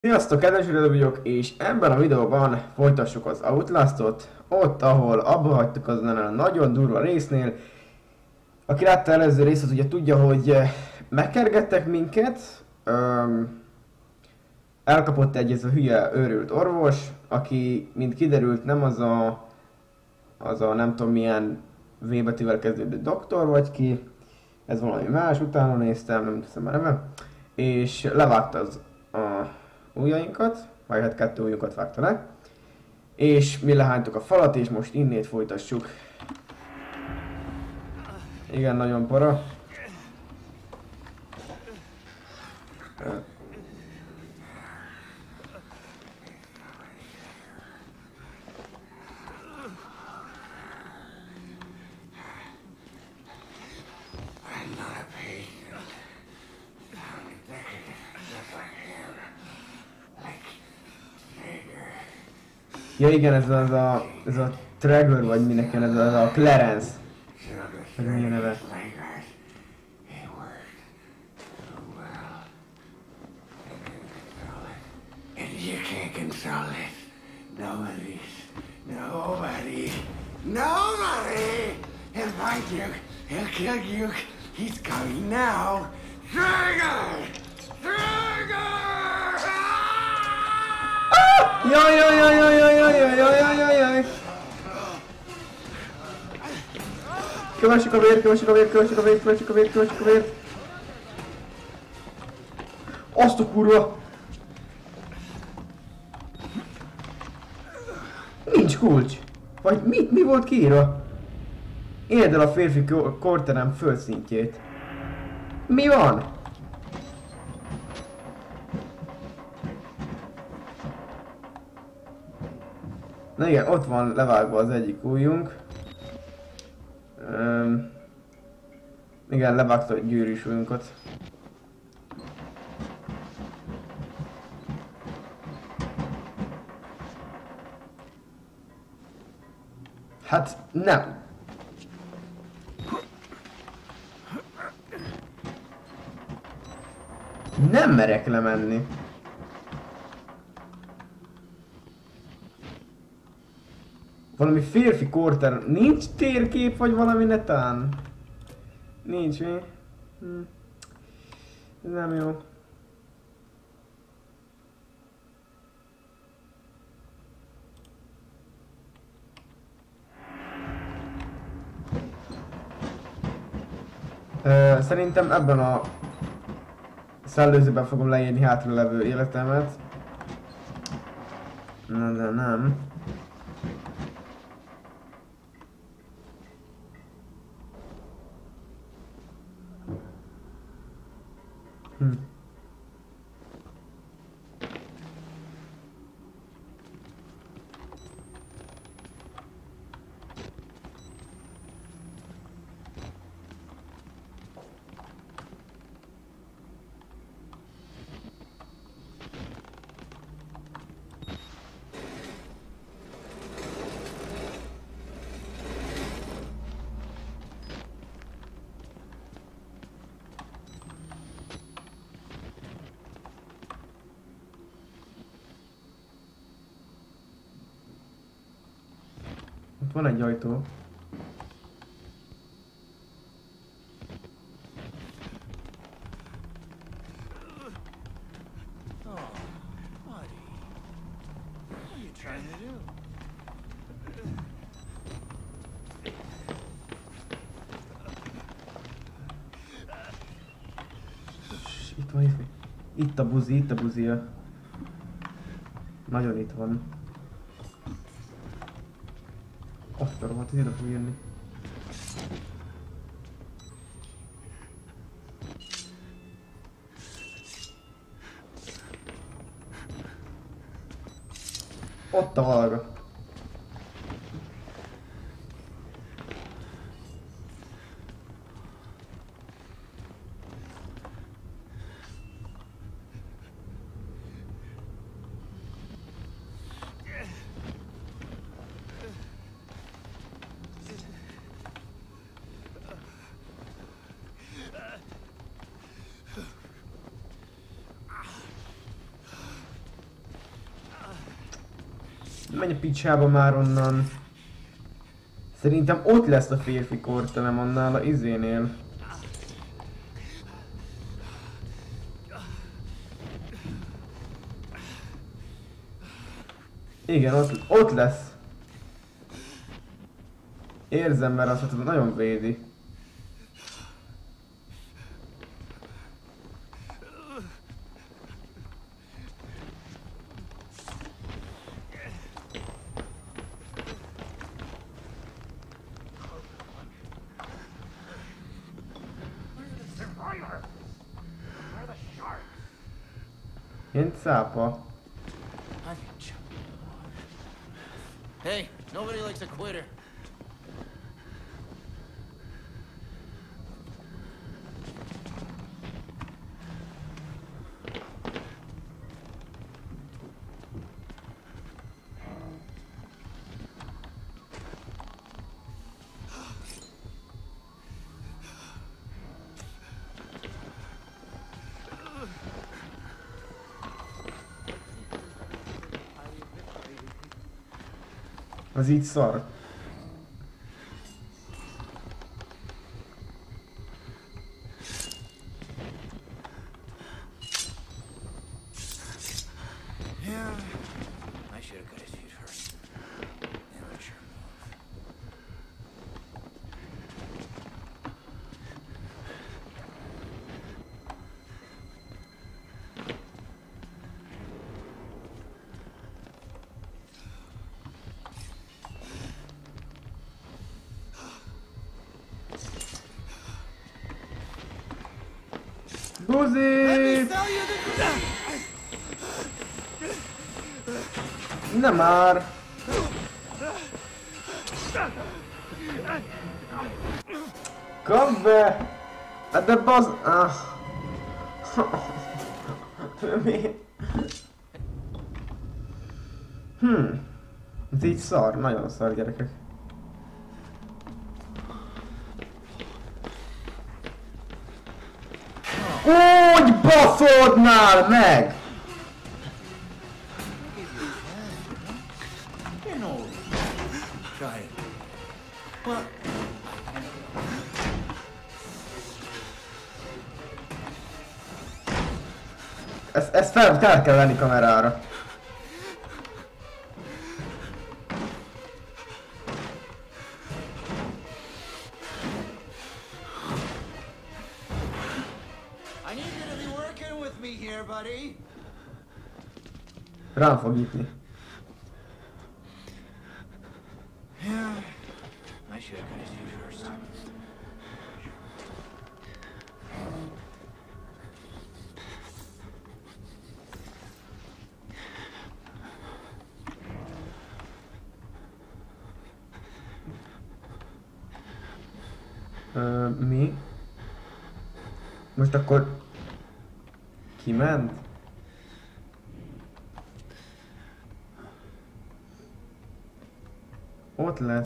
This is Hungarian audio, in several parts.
Sziasztok, kedves vagyok, és ebben a videóban folytassuk az Outlast-ot, ott, ahol abba hagytuk azon a nagyon durva résznél. Aki látta előző részt, az ugye tudja, hogy megkergettek minket, elkapott ez a hülye őrült orvos, aki, mint kiderült, nem az a nem tudom milyen V betűvel kezdődő doktor vagy ki, ez valami más, utána néztem, nem hiszem a neve, és levágta a ujjainkat, vagy hát 2 ujjunkat vágta le, és mi lehánytuk a falat, és most innét folytassuk. Igen, nagyon para. Ja igen, ez a Trevor vagy minek jön, ez a Clarence. Vagy mi a neve? Nobody! He'll find you. He'll kill you. He's coming now. Trigger! Trigger! Jaj, jaj, jaj, jaj, jaj, jaj, jaj, jaj, jaj, jaj, jaj. Kövessük a vér, kövessük a vér, kövessük a vér, kövessük a vér, kövessük a vér. Azt a kurva! Nincs kulcs! Vagy mi volt kiírva? Érd el a férfi korterem földszintjét. Mi van? Na igen, ott van levágva az egyik ujjunk. Igen, levágta a gyűrűs ujjunkat. Hát nem. Nem merek lemenni. Valami férfi korter... Nincs térkép vagy valami netán? Nincs mi? Ez nem jó. Szerintem ebben a szellőzőben fogom leírni hátra levő életemet. Na de nem. Ott van egy ajtó. Itt van, itt a buzi, itt a buzia. Nagyon itt van. Azt a rohadt, ide fog jönni. Ott a valga. Menj a picsába már onnan. Szerintem ott lesz a férfi kortelem annál a izénél. Igen, ott lesz. Érzem, mert azt nagyon védi. Ilyen cápa. Hey, nobody likes a quitter. Az így szar. Yeah, I should have got his feet first. Amateur move. Buzi! Nem már! Kapd be! Hát de basz... Ah. Mi? Ez így szar, nagyon szar, gyerekek. Úgy baszodnál meg! Try it. Well, Ezt fel kell venni kamerára. I need you to be working with me here, buddy. Rám fog nyitni. Yeah, I should have got his feet first. Mi? Most akkor... Kiment? Ott lesz.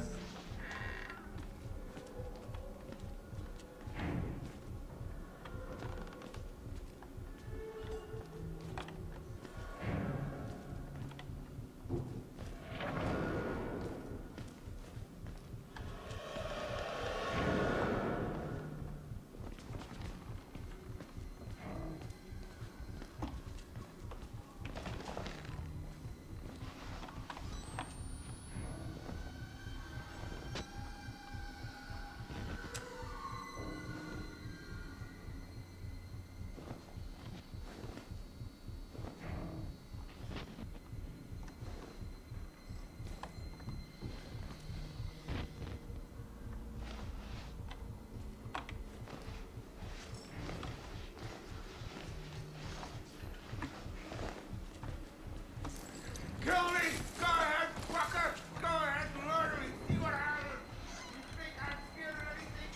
Kill me! Go ahead, fucker! Go ahead, murder me! See what happens! You think I'm scared of anything?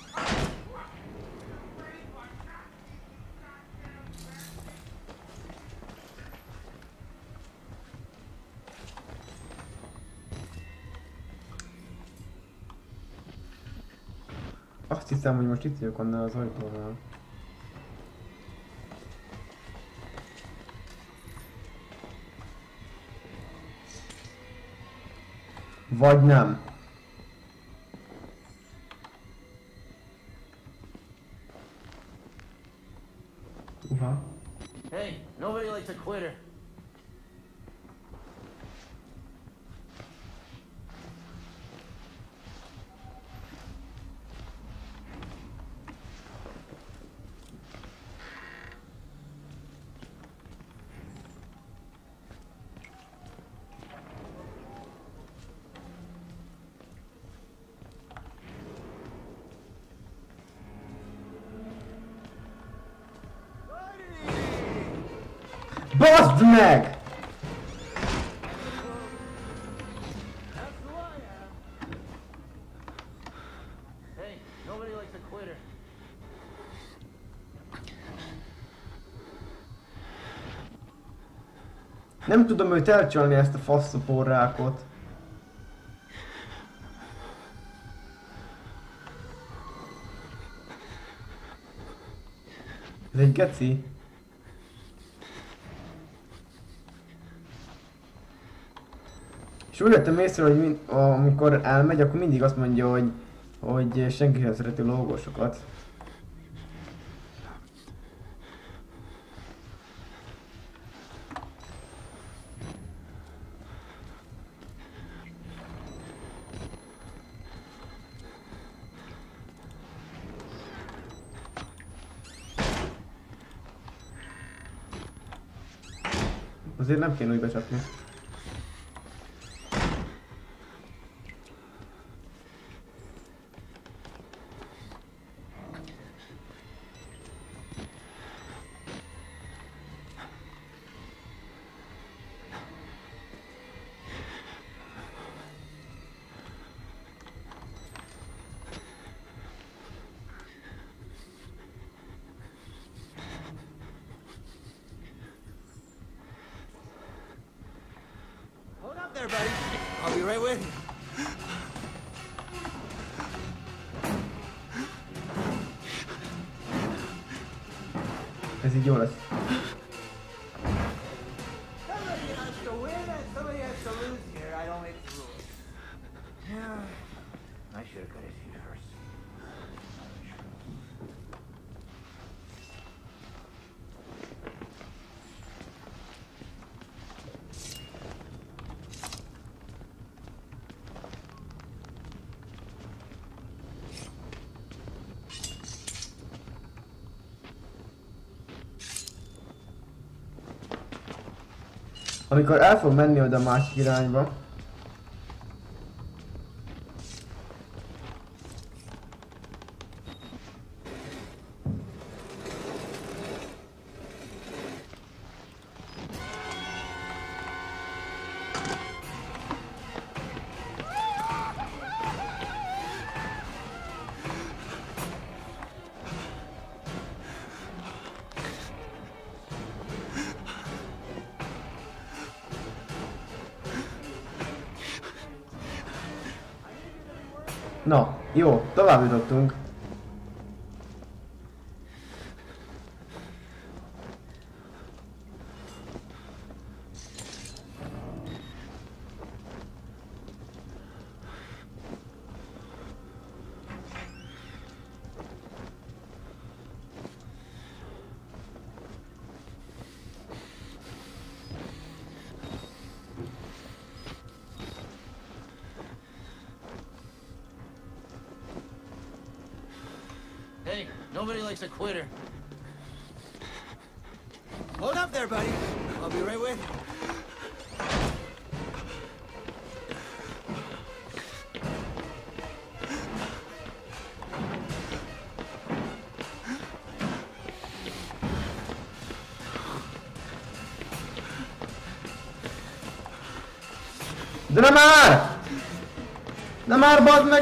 Ready for shot? Goddamn bastard! Azt hiszem, hogy most itt vagyok annál az ajtónál. Vagy nem. Hey, nobody likes a quitter. Baszd meg! Hey, nobody likes a quitter. Nem tudom őt elcsalni, ezt a faszszoporrákot. Ez egy geci. És úgy vettem észre, hogy amikor elmegy, akkor mindig azt mondja, hogy senki sem szereti a lógósokat. Azért nem kéne úgy becsapni. Hold up there, buddy. I'll be right with you. Ez így jó lesz. Somebody has to win and somebody has to lose here. I don't make the rules. Yeah. I should have cut his feet first. Amikor el fog menni oda a másik irányba. Na, jó, tovább jutottunk. Hey, nobody likes a quitter. Hold up there, buddy. I'll be right with you. De nem már! Nem már, bazd meg!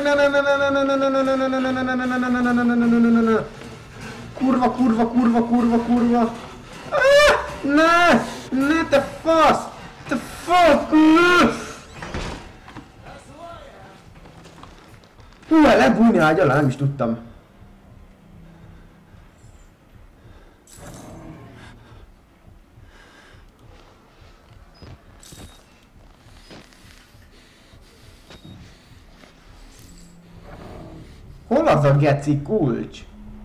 Ne! Kurva, kurva, kurva, kurva, kurva! Ne! Ne, te fasz! Te fasz! Hú, el lehet bújni ágy alá, nem is tudtam. Hol az a geci kulcs?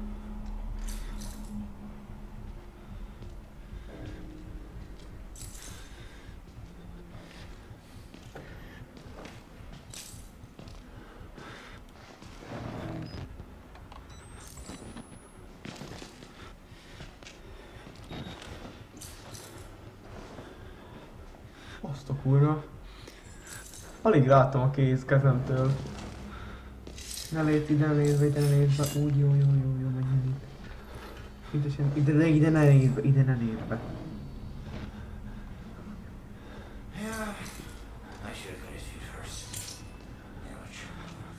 Azt a kurva. Alig látom a kezemtől. Ne légy ide, ne légy be, ide ne légy be. Úgy, jó, menjünk itt. Ide ne légy be, ide ne légy be. Yeah, I should have got his feet first. Now let's sure move.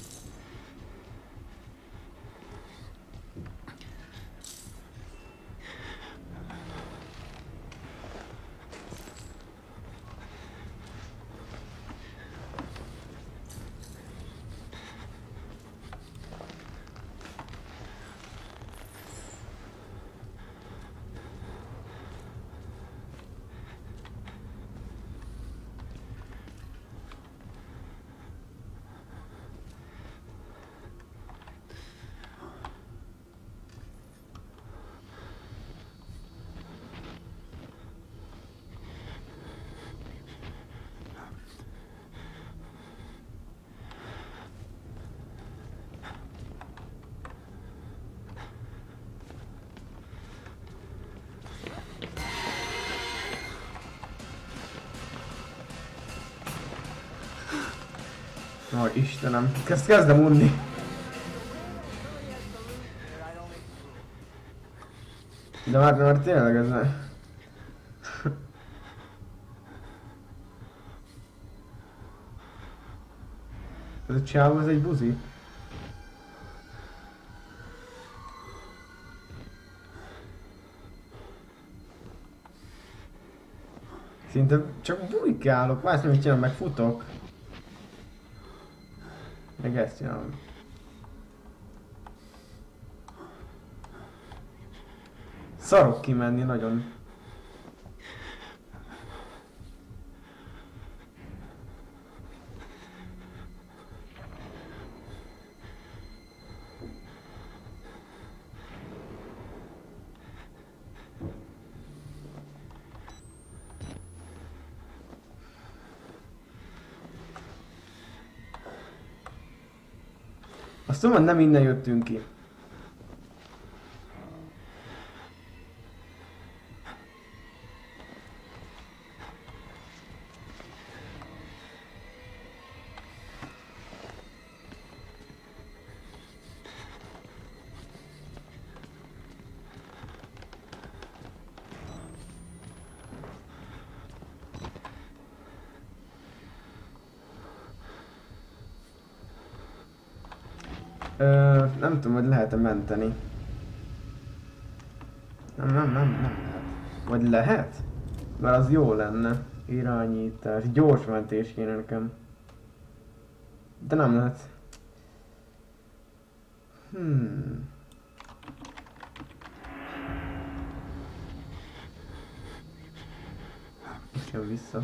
Ó, Istenem, kezdem unni. De már tényleg ez ne... Ez a csávó, ez egy buzi. Szinte csak bujkálok, más nem csinálom, meg futok. Meg ezt csinálom. Szarok kimenni nagyon. Azt mondom, nem innen jöttünk ki. Nem tudom, hogy lehet-e menteni. Nem lehet. Vagy lehet? Mert az jó lenne. Irányítás, gyors mentés kéne nekem. De nem lehet. Itt jön vissza.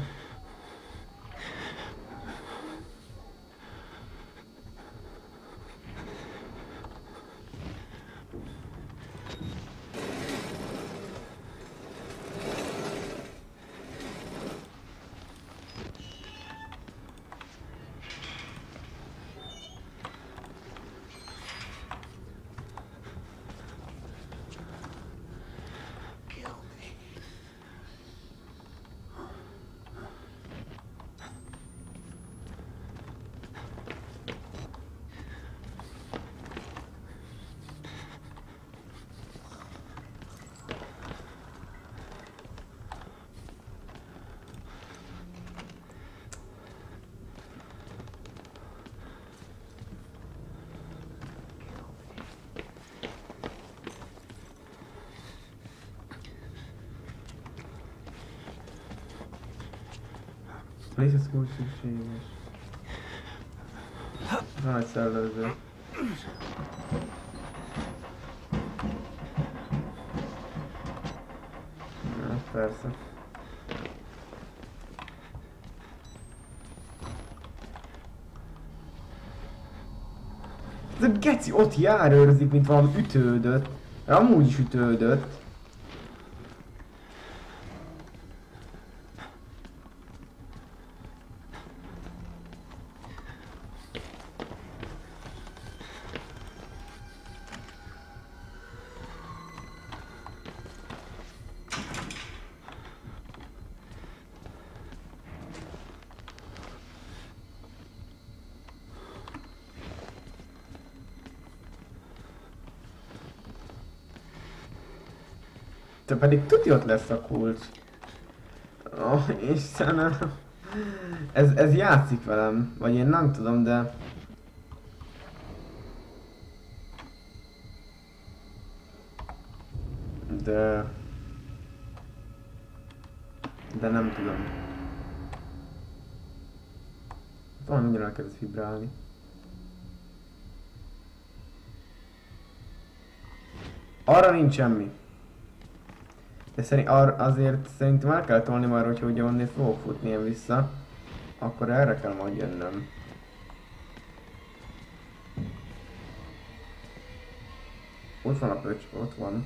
Légy kulcs szükséges. Nagy szellőző. Ja, persze. Ez a geci ott járőrzik, mint valami ütődött. Amúgy is ütődött. Te pedig tudja, ott lesz a kulcs. Istenem. Ez játszik velem. Vagy én nem tudom, de... De nem tudom. Valami mindjárt elkezd vibrálni. Arra nincs semmi. De azért szerintem el kell tolni már, hogyha ugye onnét fogok futni én vissza. Akkor erre kell majd jönnöm. Ott van a pöcs, ott van.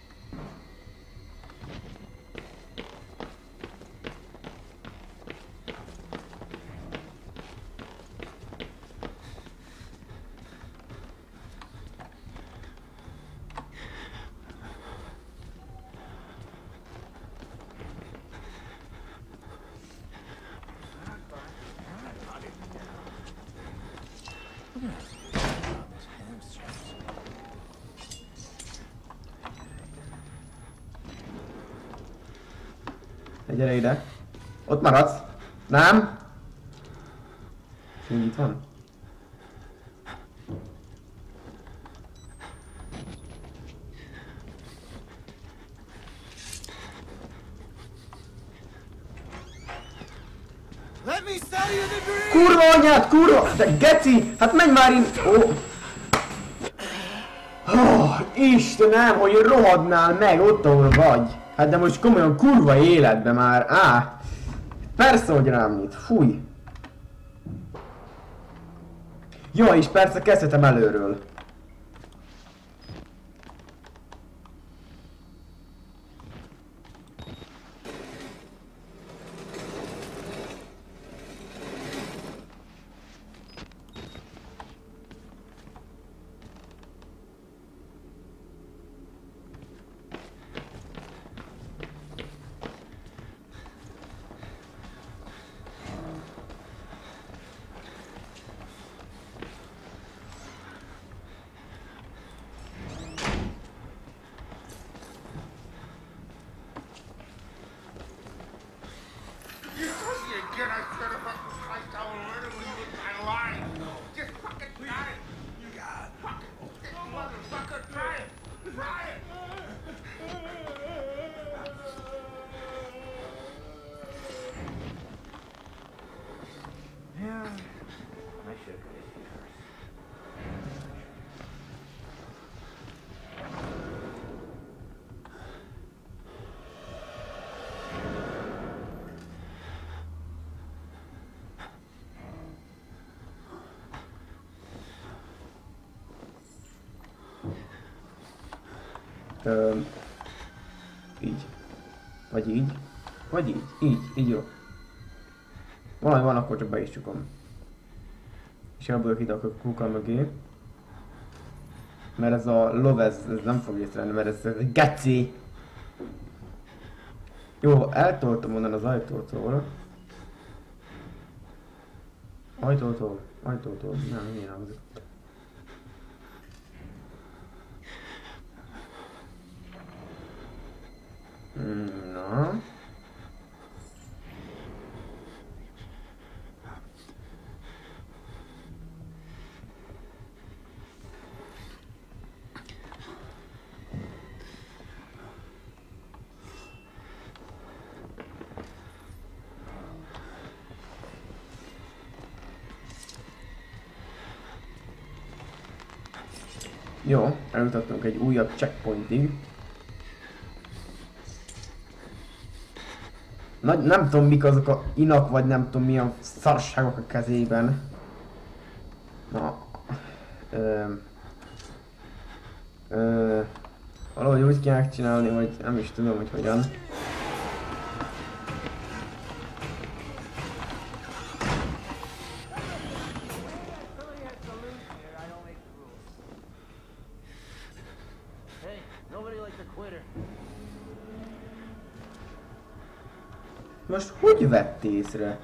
Gyere ide. Ott maradsz. Nem? Még itt van? Kurva anyád, kurva! De geci! Hát menj már in... Istenem, hogy rohadnál meg ott, ahol vagy! Hát de most komolyan kurva életbe már, persze, hogy rám nyit, fúj! Jó, és persze kezdhetem előről. Így. Vagy így. Vagy így. Így jó. Valami van, akkor csak be is csukom. És elbújok ide a kuka mögé. Mert ez a lov, ez nem fog észrevenni, mert ez geci! Jó, eltoltam onnan az ajtótól. Ajtótól. Nem, milyen hangzik. Na. Jó, eljutottunk egy újabb checkpointig. Nem tudom mik azok a inak, vagy nem tudom milyen szarságok a kezében. Na, Ö, valahogy úgy kell csinálni, hogy nem is tudom, hogy hogyan. Most hogy vett észre?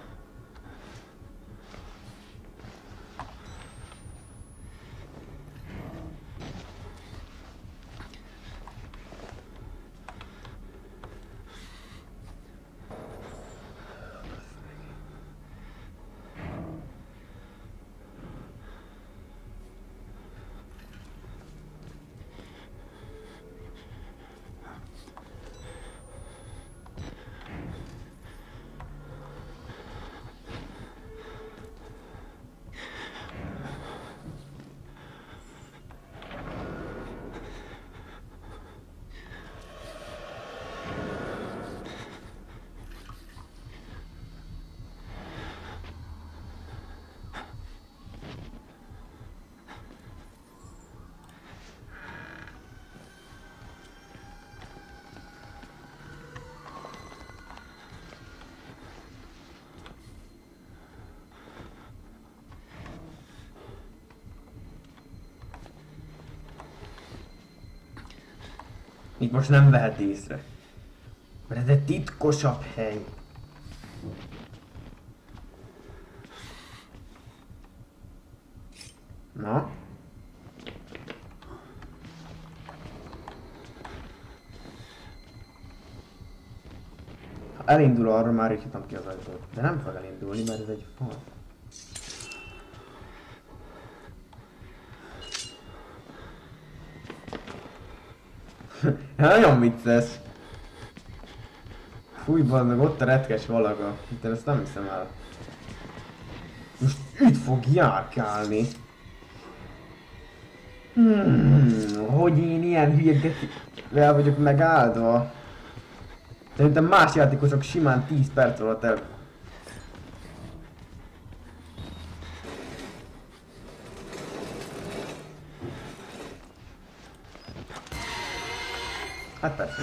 Itt most nem vehet észre. Mert ez egy titkosabb hely. Na? Ha elindul arra, már így hitam ki az ajtót. De nem fog elindulni, mert ez egy fal. Nagyon vicces. Fúj, meg ott a retkes valaga. De ezt nem hiszem el. Most itt fog járkálni. Hogy én ilyen hülyevel vagyok megáldva. Szerintem más játékosok simán 10 perc alatt el... Hát persze.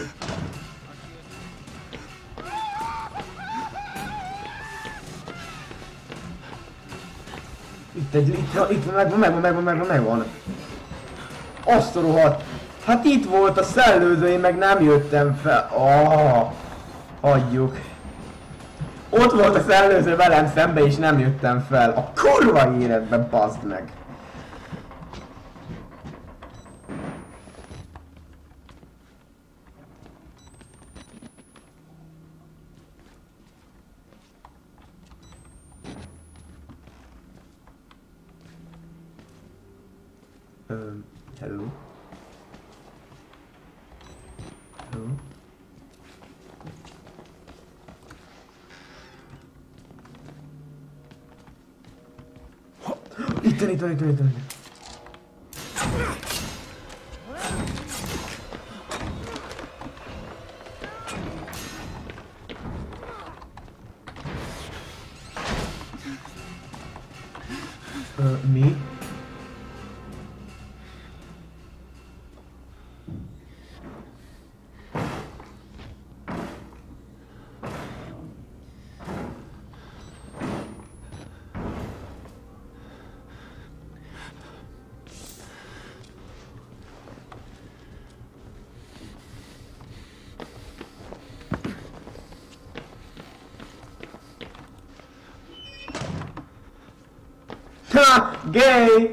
Itt megvan. Azt a rohadt. Hát itt volt a szellőző, én meg nem jöttem fel. Hagyjuk. Ott volt a szellőző velem szembe és nem jöttem fel. A kurva életben, baszd meg. Hello. Hello. Itt. Mi? Ha! Gay!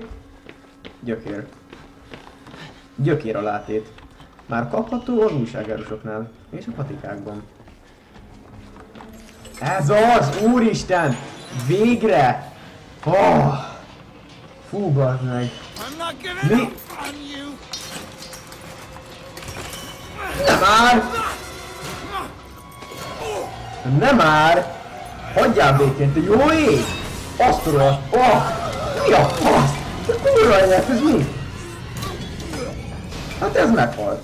Gyökér a látét. Már kapható az újságárusoknál és a patikákban. Ez az! Úristen! Végre! Fú, bazd meg! Mi? Nem már! Nem már! Hagyjál békén, te jó ég! Azt a rohadt! Mi a fasz? Te kurva élet, ez mi? Hát ez meghalt.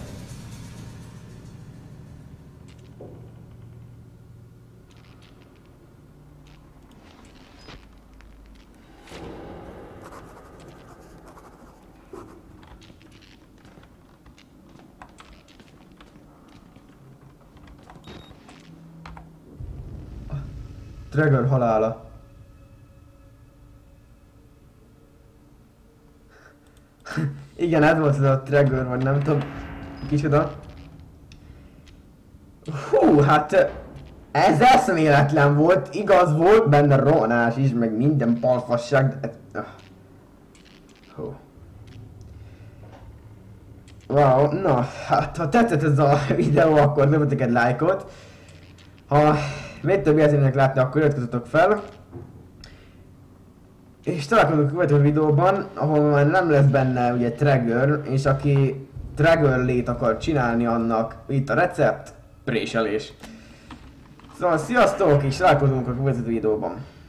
Trigger halála. Igen, ez volt az a Trigger, vagy nem tudom kicsoda. Hú, hát ez eszméletlen volt, igaz volt benne rohanás is, meg minden balfasság, de... Hú. Wow, na, hát ha tetszett ez a videó, akkor dobjatok egy lájkot. Ha még több jelzőnek látni, akkor iratkozzatok fel. És találkozunk a következő videóban, ahol már nem lesz benne ugye Trigger, és aki Trigger lét akar csinálni, annak itt a recept, préselés. Szóval sziasztok, és találkozunk a következő videóban.